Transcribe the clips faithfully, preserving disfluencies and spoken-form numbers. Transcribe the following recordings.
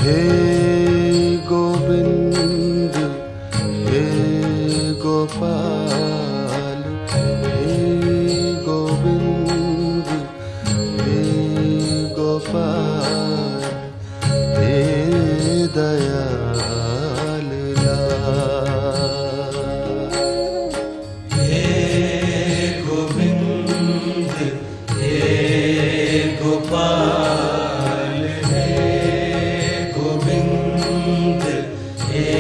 हे गोविंद हे गोपाल, हे गोविंद हे गोपाल, हे दयाल लाल। हे गोविंद हे गोपाल, हे गोविंद हे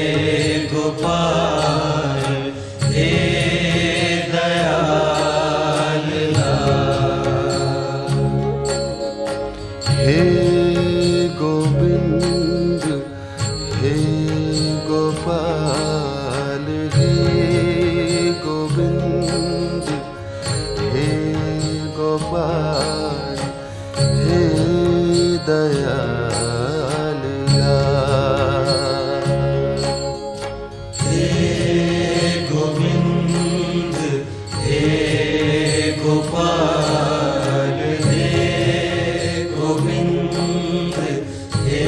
गोपाल, हे दयाल लाल। हे गोविंद हे गोपाल, हे गोविंद हे गोपाल, हे दयाल लाल। हे गोविंद हे गोपाल, हे गोविंद हे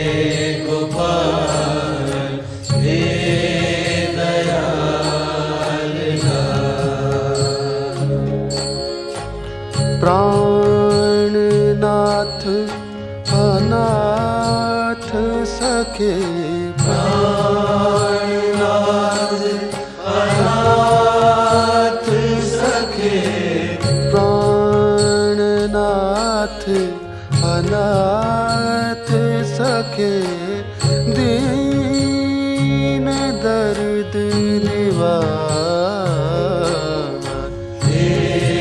गोपाल, हे दयाल लाल। प्राणनाथ अनाथ सखे, प्राणनाथ अनाथ सखे, प्राणनाथ अनाथ सखे, दीन दर्द निवार। हे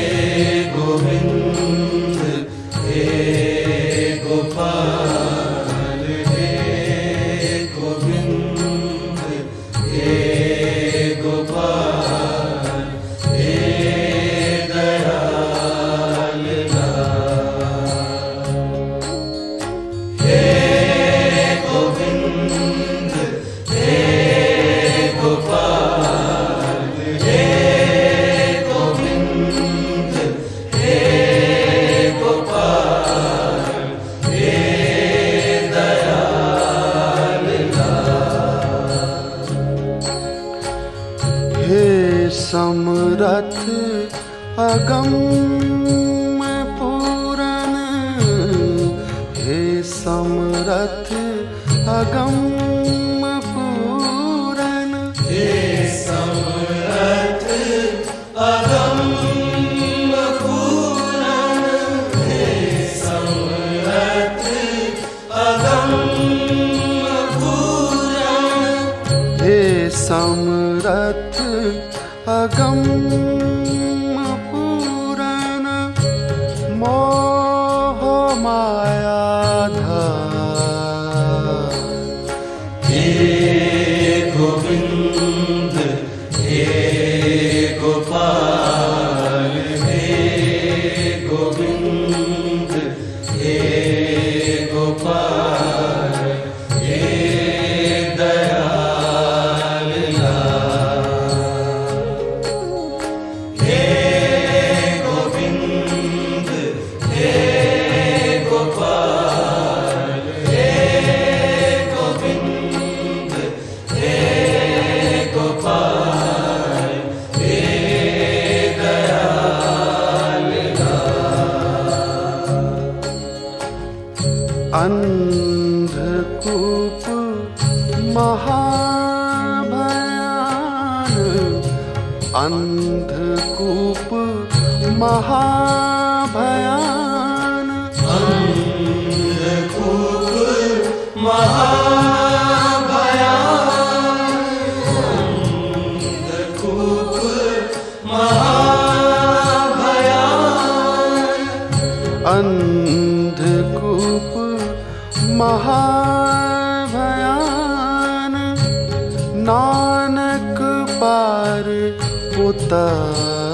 गोविंद हे गोपाल, हे गोविंद हे गोपाल, हे दयाल लाल। हे गोविंद हे गोपाल, हे गोविंद हे गोपाल, हे दयाल लाल। हे समरथ अगम पूरन, हे समरथ अगम पूरन, हे समरथ अगम पूरन, हे समरथ अगम पूरन, हे समरथ अगम पूरन, मोह माया धार। हे गोविंद हे गोपाल, हे गोविंद हे गोपाल, हे दयाल लाल। हे गोविंद हे गोपाल, हे गोविंद हे गोपाल, हे दयाल लाल। अंधकूप महाभयान, अंधकूप महाभयान, अंधकूप महाभयान, अंधकूप महाभयान, अंधकूप महाभयान, नानक पार उतार।